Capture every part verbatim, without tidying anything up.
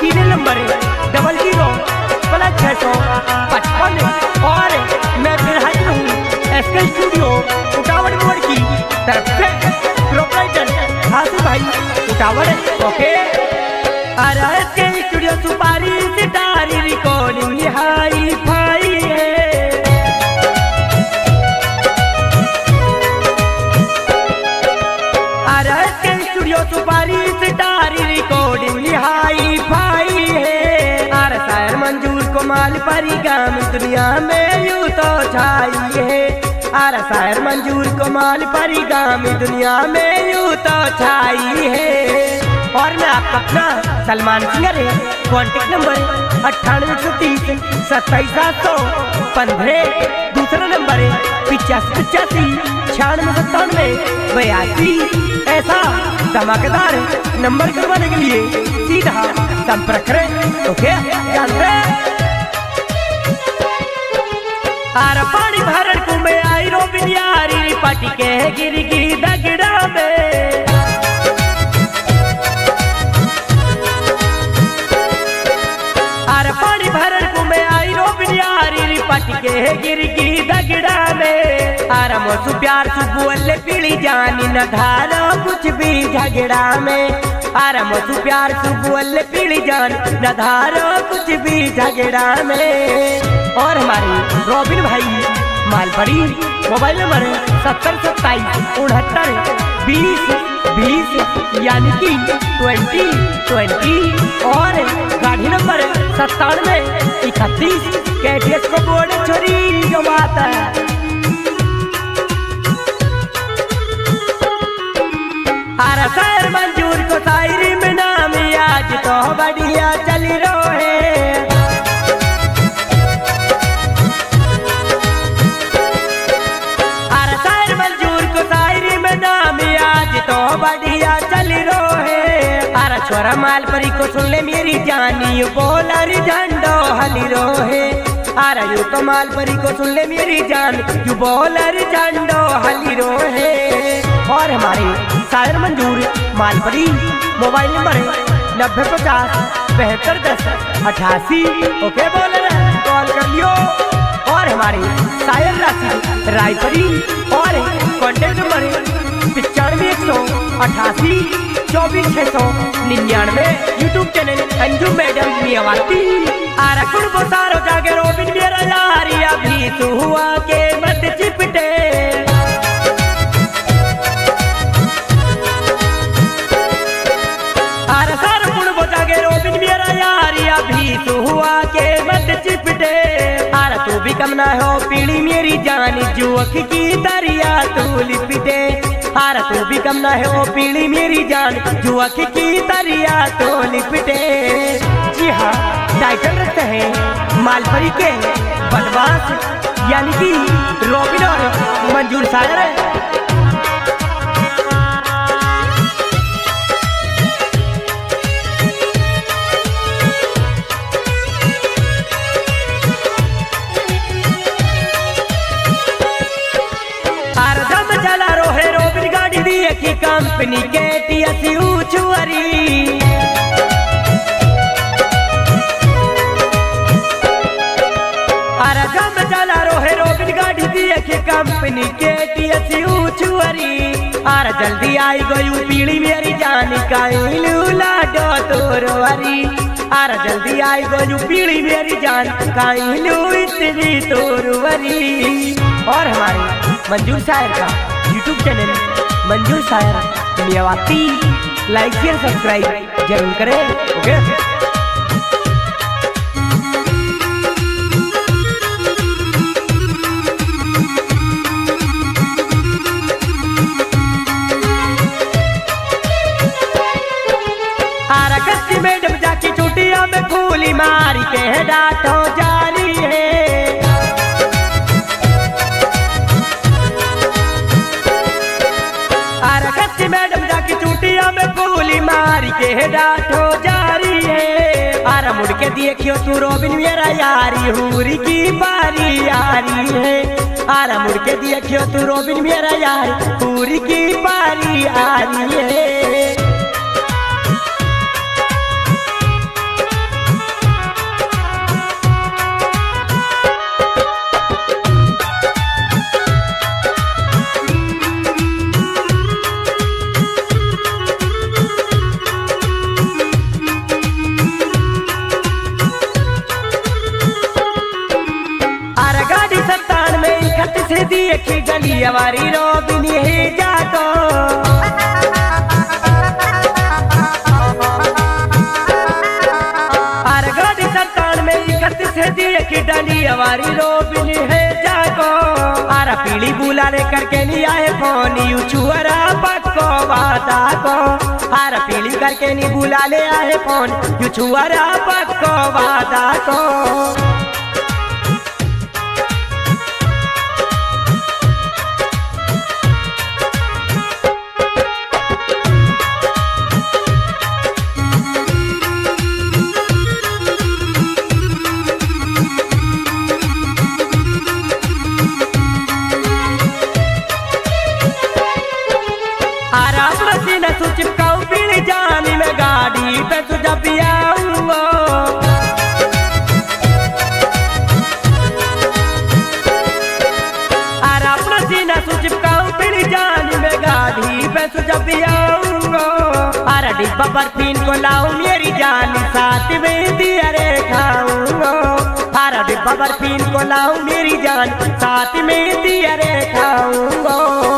Serial number double zero plus छह सौ पचपन। और मैं फिर हाजिर हूँ एसके स्टूडियो उटावड़ मोड़ की तरफ से प्रोपराइटर हासिल भाई उटावड़। ओके और एसके स्टूडियो सुपारी सितारी रिकॉर्डिंग हाई फाई है। और एसके स्टूडियो सुपारी सितारी रिकॉर्डिंग हाई फाई है। और शायर मंजूर को माल परी गाम दुनिया में यूं तो छाई है। और शायर मंजूर को माल परी गाम दुनिया में यूं तो छाई है। और मैं आपका अपना सलमान सिंगर है। कॉन्टेक्ट नंबर अट्ठानवे सौ तीस सत्ताईस सात सौ पंद्रह। दूसरा नंबर है पिचासी पिचासी छियानवे सत्तानवे बयासी। ऐसा धमाकेदार नंबर करवाने के लिए सीधा संपर्क करें। ओके जानते आर पानी भरन को में आई रो बिनियारी पटी के गिर गिरी दगड़ा में। आर पानी भरन को में आई रो बिनियारी पटी के गिर गिरी दगड़ा में। आर मोसु प्यार सु बोले पीली जानी न धारा कुछ भी झगड़ा में। आर मोसु प्यार सु बोले पीली जान न धारा कुछ भी झगड़ा में। और हमारे रॉबिन भाई मालपरी मोबाइल नंबर सत्तर सत्ताईस उनहत्तर बीस बीस यानी कि ट्वेंटी ट्वेंटी। और गाड़ी नंबर सत्तानवे इकतीस कैटियस को बोर्ड छोरी जो बात है। आर शायर मंजूर को शायरी में नाम आज तो बढ़िया चली रो है। आर शायर मंजूर को शायरी में नाम आज तो बढ़िया चली रो है। आर छोरा माल परी को सुन ले मेरी जानी बोलर झंडो हली रो है। आर यू तो माल परी को सुन ले मेरी जान यू बोलर झंडो हली रो है। और हमारे शायर मंजूर मालपरी मोबाइल नंबर नब्बे पचास बहत्तर दस अठासी। ओके बोल रहे कॉल कर लियो। और हमारे शायर राशि रायपरी और कॉन्टेक्ट नंबर पिचानवे एक सौ अठासी चौबीस छह सौ निन्यानवे। यूट्यूब चैनल अंजू मैडम मियावाती। आर कुछ सारो जागे रोबिन मेरा यारी अभी तू हुआ के मत चिपटे। अभी तू हुआ के मत चिपटे। आर तू भी कम ना हो पीड़ी मेरी जान जुअख की दरिया तू लिपटे। आर तू भी कम ना हो पीड़ी मेरी जान जुअख की दरिया तू लिपटे। जी हाँ टाइटल रखते हैं मालपरी के बनवास यानी कि रॉबिन और मंजूर शायर है। की कंपनी के टीएसी उछुअरी। आर गम चला रोहे रोबिन गाड़ी दिए की कंपनी के टीएसी उछुअरी। आर जल्दी आई गयू पीड़ी मेरी जान काइलूला डो तोरवरी। आर जल्दी आई गयू पीड़ी मेरी जान काइलू इतनी तोरवरी। और हमारे मंजूर शायर का यूट्यूब चैनल मंजूर शायर मियावाती लाइक शेयर सब्सक्राइब जरूर करें। ओके आर कस्ती मैडम जाकी चुटिया में फूली मारी के डांटो जारी है। मैडम जाकी चूटिया में फूली मारी के डांटो जारी है। आर मुड़ के देखियो तू रोबिन मेरा यारी हूरी की बारी यारी है। आर मुड़ के देखियो तू रोबिन मेरा यारी हूरी की बारी यारी है। डलियावारी रो बिनी है जातो अरे गाड़ी सरकार में इकतीस है दिए की डलियावारी रो बिनी है जातो अरे पीली बुला ले करके नहीं आए फोन यू छुअरा पक्को वादा को अरे पीली करके नहीं बुला ले आए फोन यू छुअरा पक्को वादा को चिपकाऊ पीली जानी में गाड़ी पे तुझा पियाऊंगा अरे अपना सीना तू चिपकाऊ पीली जानी में गाड़ी पे तुझा पियाऊंगा अरे डिब्बा पर पीन को लाऊं मेरी जानी साथ में दिया रे खाऊंगा अरे डिब्बा पर पीन को लाऊं मेरी जान साथ में दिया रे खाऊंगा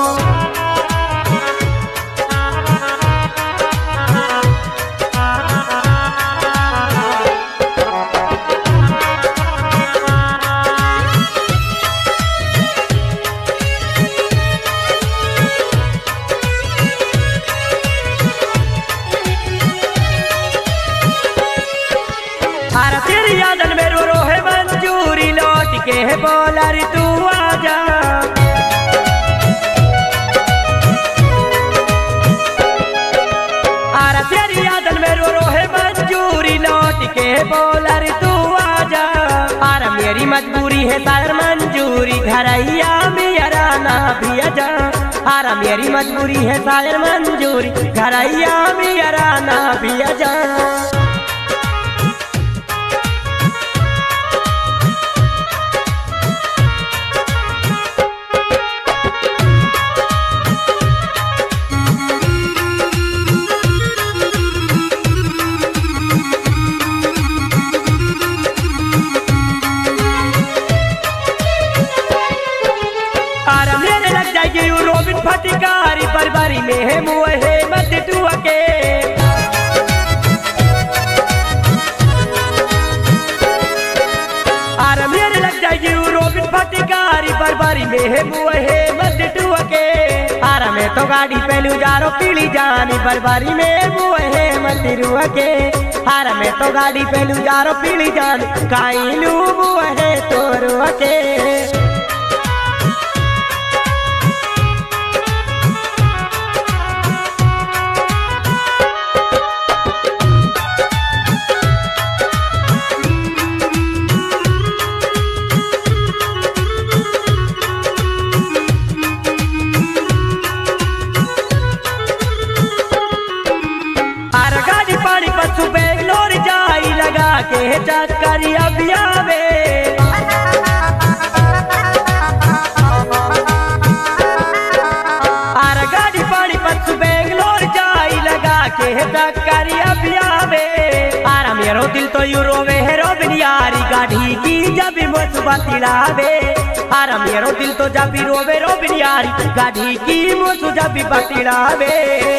तेरी यादन में रो रो है मंजूरी लौट के है बोला रे तू आजा अरे तेरी यादन में रो रो है मंजूरी लौट के है बोला रे तू आजा अरे मेरी मजबूरी है सार मंजूरी घरैया मेरा ना भी आजा अरे मेरी मजबूरी है सार मंजूरी घरैया मेरा ना भी आजा रोबिन फटिकारी बरबारी में है मुँह है मत टुआ के अरे मेरे लग जाएगी रोबिन फटिकारी बरबारी में है मुँह है मत टुआ के अरे मैं तो गाड़ी पे लू जा रो पीली जानी बरबारी में मुँह है मत रुआ के अरे मैं तो गाड़ी पे लू जा रो पीली जान काई लू मुँह है तो रुआ के बेंगलोर जाई लगा के चक्कर अभी आवे अरे गाड़ी पानी पत्सु बेंगलोर जाई लगा के चक्कर अभी आवे अरे मेरो दिल तो यू रोवे है रोबिन यारी गाड़ी की जब मुझ बतिलावे अरे मेरो दिल तो जब रोवे रोबिन यारी गाड़ी की मुझ जब बतिलावे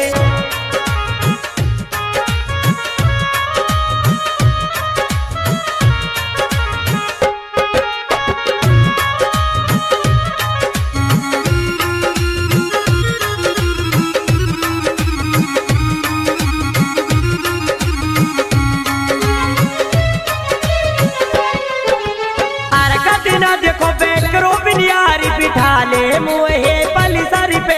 देखो बैठ रोबिन यारी बिठा ले मुहे पली सर पे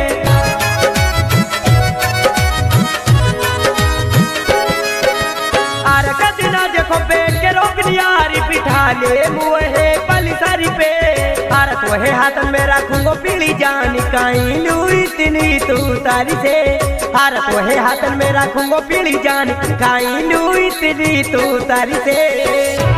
अरे कदना देखो बैठ के रोबिन यारी बिठा ले मुहे पली सर पे अरे तो है हाथ में रखूंगो पीली जानी काई लू इतनी तू तारी से अरे तो है हाथ में रखूंगो पीली जानी काई लू इतनी तू तारी से